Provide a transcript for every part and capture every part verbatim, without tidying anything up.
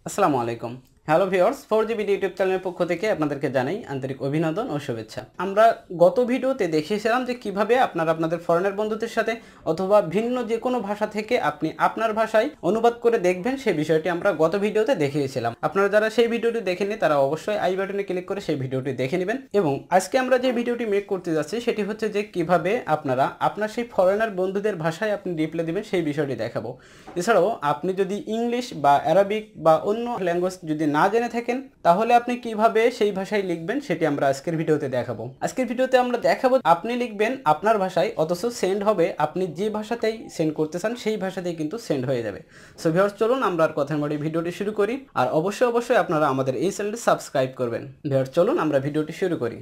আসসালামু আলাইকুম। Hello viewers, four G BD YouTube চ্যানেলের পক্ষ থেকে আপনাদেরকে জানাই আন্তরিক অভিনন্দন ও শুভেচ্ছা। আমরা গত ভিডিওতে দেখিয়েছিলাম যে কিভাবে আপনারা আপনাদের ফরেনার বন্ধুদের সাথে অথবা ভিন্ন যে কোনো ভাষা থেকে আপনি আপনার ভাষায় অনুবাদ করে দেখবেন, সেই বিষয়টি আমরা গত ভিডিওতে দেখিয়েছিলাম। আপনারা যারা সেই ভিডিওটি দেখেননি তারা অবশ্যই আই বাটনে ক্লিক করে সেই ভিডিওটি দেখে নেবেন। এবং আজকে আমরা যে ভিডিওটি মেক করতে যাচ্ছি সেটি হচ্ছে যে কিভাবে আপনারা আপনার সেই ফরেনার বন্ধুদের ভাষায় আপনি রিপ্লাই দেবেন সেই বিষয়টি দেখাবো। এছাড়াও আপনি যদি ইংলিশ বা অ্যারাবিক বা অন্য ল্যাঙ্গুয়েজ যদি না জেনে থাকেন তাহলে আপনি কিভাবে সেই ভাষায় লিখবেন সেটি আমরা আজকের ভিডিওতে দেখাবো। আজকের ভিডিওতে আমরা দেখাবো আপনি লিখবেন আপনার ভাষায়, অথচ সেন্ড হবে আপনি যে ভাষাতেই সেন্ড করতে চান সেই ভাষাতেই কিন্তু সেন্ড হয়ে যাবে। সো ভিউয়ার্স, চলুন আমরা আর কথার মাঝে ভিডিওটি শুরু করি। আর অবশ্যই অবশ্যই আপনারা আমাদের এই চ্যানেলটি সাবস্ক্রাইব করবেন। ভিউয়ার্স, চলুন আমরা ভিডিওটি শুরু করি।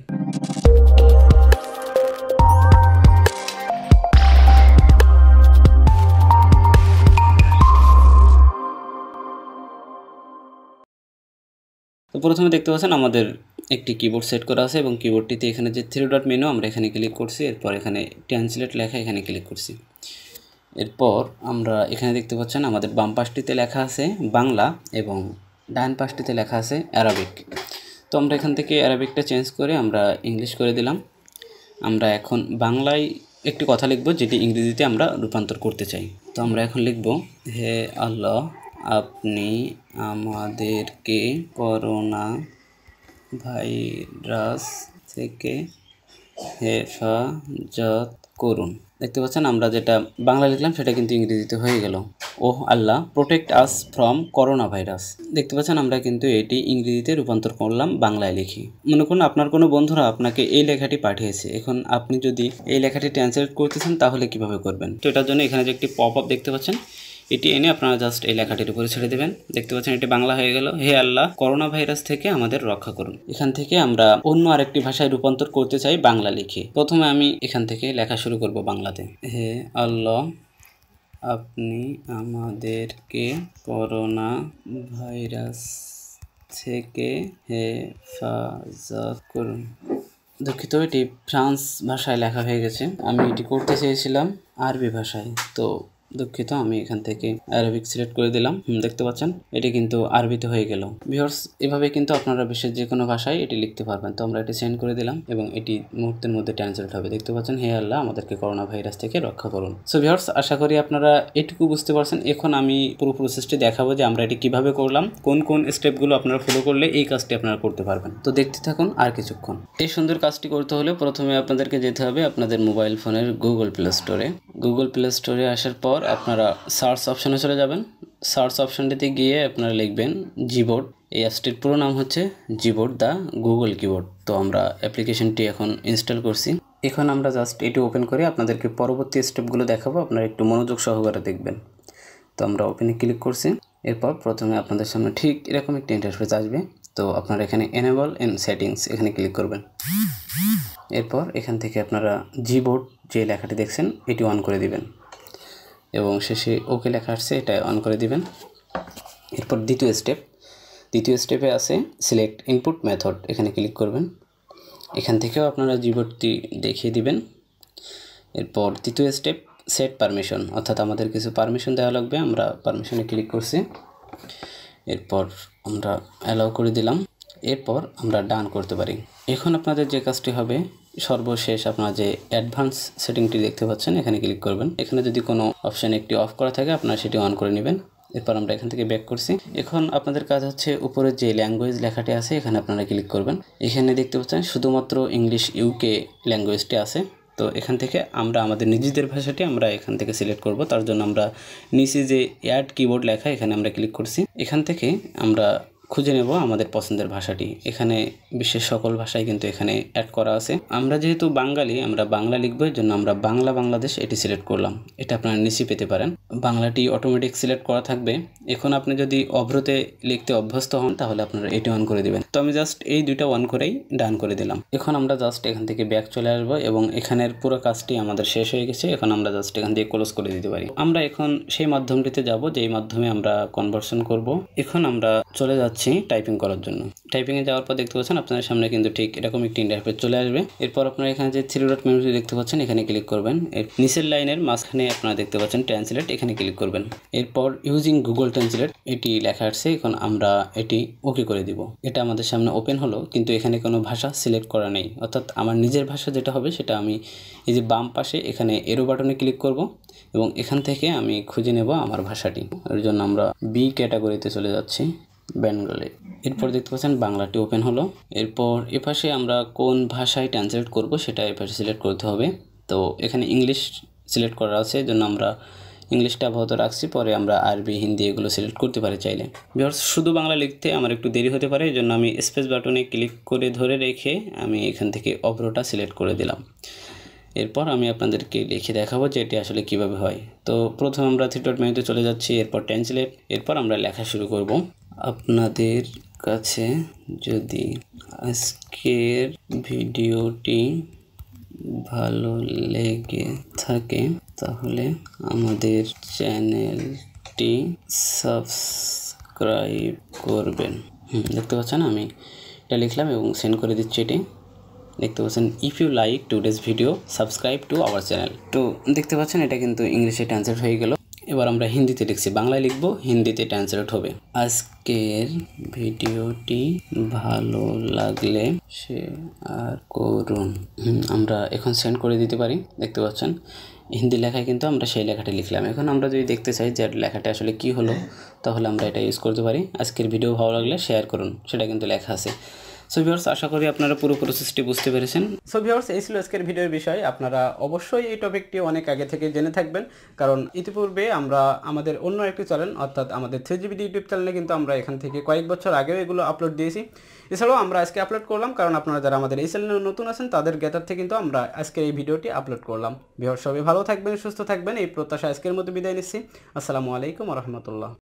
তো প্রথমে দেখতে পাচ্ছেন আমাদের একটি কিবোর্ড সেট করা আছে এবং কিবোর্ডটিতে এখানে যে থ্রি ডট মেনু আমরা এখানে ক্লিক করছি, এরপর এখানে ট্রান্সলেট লেখা এখানে ক্লিক করছি। এরপর আমরা এখানে দেখতে পাচ্ছেন আমাদের বাম পাশটিতে লেখা আছে বাংলা এবং ডান পাশটিতে লেখা আছে অ্যারাবিক। তো আমরা এখান থেকে অ্যারাবিকটা চেঞ্জ করে আমরা ইংলিশ করে দিলাম। আমরা এখন বাংলায় একটি কথা লিখব যেটি ইংরেজিতে আমরা রূপান্তর করতে চাই। তো আমরা এখন লিখব, হে আল্লাহ, আপনি আমাদেরকে করোনা ভাইরাস থেকে হেফাজত করুন। দেখতে পাচ্ছেন আমরা যেটা বাংলা লিখলাম সেটা কিন্তু ইংরেজিতে হয়ে গেল। ওহ আল্লাহ, protect us from corona virus. দেখতে পাচ্ছেন আমরা কিন্তু এটি ইংরেজিতে রূপান্তর করলাম বাংলায় লিখি। মনে করুন আপনার কোনো বন্ধুরা আপনাকে এই লেখাটি পাঠিয়েছে, এখন আপনি যদি এই লেখাটি ট্রান্সলেট করতেছেন তাহলে কিভাবে করবেন? তো এটার জন্য এখানে যে একটি পপ আপ দেখতে পাচ্ছেন, এটি এনে আপনারা জাস্ট এই লেখাটির উপরে ছেড়ে দেবেন। দেখতে পাচ্ছেন এটি বাংলা হয়ে গেল। হে আল্লাহ, করোনা ভাইরাস থেকে আমাদের রক্ষা করুন। এখান থেকে আমরা অন্য আরেকটি ভাষায় রূপান্তর করতে চাই বাংলা লিখে। প্রথমে আমি এখান থেকে লেখা শুরু করব বাংলাতে। হে আল্লাহ, আপনি আমাদেরকে করোনা ভাইরাস থেকে হেফাজত করুন। দুঃখিত, এটি ফ্রান্স ভাষায় লেখা হয়ে গেছে। আমি এটি করতে চেয়েছিলাম আরবি ভাষায়, তো দুঃখিত। আমি এখান থেকে আরবিক সিলেক্ট করে দিলাম। দেখতে পাচ্ছেন এটি কিন্তু আরবিতে হয়ে গেল। ভিউয়ার্স, এভাবে কিন্তু আপনারা বিশ্বের যে কোনো ভাষায় এটি লিখতে পারবেন। তো আমরা এটি সেন্ড করে দিলাম এবং এটি মুহূর্তের মধ্যে ট্রান্সলেট হবে। দেখতে পাচ্ছেন, হে আল্লাহ, আমাদেরকে করোনা ভাইরাস থেকে রক্ষা করুন। সো ভিউয়ার্স, আশা করি আপনারা এটুকু বুঝতে পারছেন। এখন আমি পুরো প্রসেসটি দেখাবো যে আমরা এটি কিভাবে করলাম, কোন কোন স্টেপগুলো আপনারা ফলো করলে এই কাজটি আপনারা করতে পারবেন। তো দেখতে থাকুন আর কিছুক্ষণ। এই সুন্দর কাজটি করতে হলে প্রথমে আপনাদেরকে যেতে হবে আপনাদের মোবাইল ফোনের গুগল প্লে স্টোরে। গুগল প্লে স্টোরে আসার পর আপনারা সার্চ অপশনে চলে যাবেন। সার্চ অপশনটিতে গিয়ে আপনারা লিখবেন জিবোর্ড। এই অ্যাপসটির পুরো নাম হচ্ছে জিবোর্ড দ্য গুগল কিবোর্ড। তো আমরা অ্যাপ্লিকেশনটি এখন ইনস্টল করছি। এখন আমরা জাস্ট এটি ওপেন করে আপনাদেরকে পরবর্তী স্টেপগুলো দেখাবো, আপনারা একটু মনোযোগ সহকারে দেখবেন। তো আমরা ওপেনে ক্লিক করছি। এরপর প্রথমে আপনাদের সামনে ঠিক এরকম একটি ইন্টারফেস আসবে। তো আপনারা এখানে এনেবল ইন সেটিংস এখানে ক্লিক করবেন। এরপর এখান থেকে আপনারা জিবোর্ড যে লেখাটি দেখছেন এটি অন করে দিবেন এবং শেষে ওকে লেখা আসছে এটা অন করে দিবেন। এরপর দ্বিতীয় স্টেপ দ্বিতীয় স্টেপে আছে সিলেক্ট ইনপুট মেথড, এখানে ক্লিক করবেন। এখান থেকেও আপনারা জিবোর্ডটি দেখিয়ে দিবেন। এরপর তৃতীয় স্টেপ সেট পারমিশন, অর্থাৎ আমাদের কিছু পারমিশন দেওয়া লাগবে। আমরা পারমিশনে ক্লিক করছি। এরপর আমরা অ্যালাউ করে দিলাম। এরপর আমরা ডান করতে পারি। এখন আপনাদের যে কাজটি হবে, সর্বশেষ আপনারা যে অ্যাডভান্স সেটিংটি দেখতে পাচ্ছেন এখানে ক্লিক করবেন। এখানে যদি কোনো অপশান একটি অফ করা থাকে আপনারা সেটি অন করে নেবেন। এরপর আমরা এখান থেকে ব্যাক করছি। এখন আপনাদের কাজ হচ্ছে উপরে যে ল্যাঙ্গুয়েজ লেখাটি আছে এখানে আপনারা ক্লিক করবেন। এখানে দেখতে পাচ্ছেন শুধুমাত্র ইংলিশ ইউকে ল্যাঙ্গুয়েজটি আছে। তো এখান থেকে আমরা আমাদের নিজেদের ভাষাটি আমরা এখান থেকে সিলেক্ট করব। তার জন্য আমরা নিচে যে অ্যাড কিবোর্ড লেখা এখানে আমরা ক্লিক করছি। এখান থেকে আমরা খুঁজে নেব আমাদের পছন্দের ভাষাটি। এখানে বিশ্বের সকল ভাষাই কিন্তু এখানে অ্যাড করা আছে। আমরা যেহেতু বাঙালি, আমরা বাংলা লিখব, এর জন্য আমরা বাংলা বাংলাদেশ এটি সিলেক্ট করলাম। এটা আপনারা নিচে পেতে পারেন। বাংলাটি অটোমেটিক সিলেক্ট করা থাকবে। এখন আপনি যদি অভ্রতে লিখতে অভ্যস্ত হন তাহলে আপনারা এটি অন করে দেবেন। তো আমি জাস্ট এই দুইটা অন করেই ডান করে দিলাম। এখন আমরা জাস্ট এখান থেকে ব্যাক চলে আসবো এবং এখানের পুরো কাজটি আমাদের শেষ হয়ে গেছে। এখন আমরা জাস্ট এখান দিয়ে ক্লোজ করে দিতে পারি। আমরা এখন সেই মাধ্যমটিতে যাব যেই মাধ্যমে আমরা কনভার্সন করব। এখন আমরা চলে যাচ্ছি যাচ্ছি টাইপিং করার জন্য। টাইপিংয়ে যাওয়ার পর দেখতে পাচ্ছেন আপনাদের সামনে কিন্তু ঠিক এরকম একটি ইন্টারফেস চলে আসবে। এরপর আপনারা এখানে যে থ্রি ডট মেনুটি দেখতে পাচ্ছেন এখানে ক্লিক করবেন। এর নিচের লাইনের মাঝখানে আপনারা দেখতে পাচ্ছেন ট্রান্সলেট, এখানে ক্লিক করবেন। এরপর ইউজিং গুগল ট্রান্সলেট এটি লেখা আসছে, এখন আমরা এটি ওকে করে দিব। এটা আমাদের সামনে ওপেন হলো, কিন্তু এখানে কোনো ভাষা সিলেক্ট করা নেই, অর্থাৎ আমার নিজের ভাষা যেটা হবে সেটা আমি এই যে বাম পাশে এখানে এরো বাটনে ক্লিক করব এবং এখান থেকে আমি খুঁজে নেব আমার ভাষাটি। এর জন্য আমরা বি ক্যাটাগরিতে চলে যাচ্ছি, বেঙ্গলি। এরপর দেখতে পাচ্ছেন বাংলাটি ওপেন হলো। এরপর এপাশে আমরা কোন ভাষায় ট্রান্সলেট করব সেটা এপাশে সিলেক্ট করতে হবে। তো এখানে ইংলিশ সিলেক্ট করা আছে, এর জন্য আমরা ইংলিশটা আপাতত রাখছি, পরে আমরা আরবি, হিন্দি এগুলো সিলেক্ট করতে পারি চাইলে। ভিউয়ার্স, শুধু বাংলা লিখতে আমার একটু দেরি হতে পারে, এই জন্য আমি স্পেস বাটনে ক্লিক করে ধরে রেখে আমি এখান থেকে অব্রটা সিলেক্ট করে দিলাম। এরপর আমি আপনাদেরকে লিখে দেখাবো যে এটি আসলে কিভাবে হয়। তো প্রথমে আমরা থ্রি ডট মেনুতে চলে যাচ্ছি, এরপর ট্রান্সলেট। এরপর আমরা লেখা শুরু করব। আপনাদের কাছে যদি আজকের ভিডিওটি ভালো লেগে থাকে তাহলে আমাদের চ্যানেলটি সাবস্ক্রাইব করবেন। হুম দেখতে পাচ্ছেন আমি এটা লিখলাম এবং সেন্ড করে দিচ্ছি। এটি দেখতে পাচ্ছেন, if you like today's video subscribe to our channel. তো দেখতে পাচ্ছেন এটা কিন্তু ইংলিশে ট্রান্সলেট হয়ে গেল। এবার আমরা হিন্দিতে লিখছি, বাংলায় লিখব, হিন্দিতে ট্রান্সলেট হবে। আজকের ভিডিওটি ভালো লাগলে শেয়ার করুন। আমরা এখন সেন্ড করে দিতে পারি। দেখতে পাচ্ছেন হিন্দি লেখায় কিন্তু আমরা সেই লেখাটি লিখলাম। এখন আমরা যদি দেখতে চাই যে লেখাটা আসলে কি হলো, তাহলে আমরা এটা ইউজ করতে পারি। আজকের ভিডিও ভালো লাগলে শেয়ার করুন, সেটা কিন্তু লেখা আছে। সো ভিউয়ার্স, আশা করি আপনারা পুরো প্রসেসটি বুঝতে পেরেছেন। সো ভিউয়ার্স, এই ছিল আজকের ভিডিওর বিষয়। আপনারা অবশ্যই এই টপিকটি অনেক আগে থেকে জেনে থাকবেন, কারণ ইতিপূর্বে আমরা আমাদের অন্য একটি চ্যানেল অর্থাৎ আমাদের থ্রি জিবিডি ইউটিউব চ্যানেলে কিন্তু আমরা এখান থেকে কয়েক বছর আগেও এগুলো আপলোড দিয়েছি। এছাড়াও আমরা আজকে আপলোড করলাম, কারণ আপনারা যারা আমাদের এই চ্যানেলে নতুন আছেন তাদের জ্ঞাতার্থে কিন্তু আমরা আজকে এই ভিডিওটি আপলোড করলাম। ভিউয়ার্স, সবাই ভালো থাকবেন, সুস্থ থাকবেন, এই প্রত্যাশা আজকের মতো বিদায় নিচ্ছি। আসসালামু আলাইকুম ওয়া রাহমাতুল্লাহ।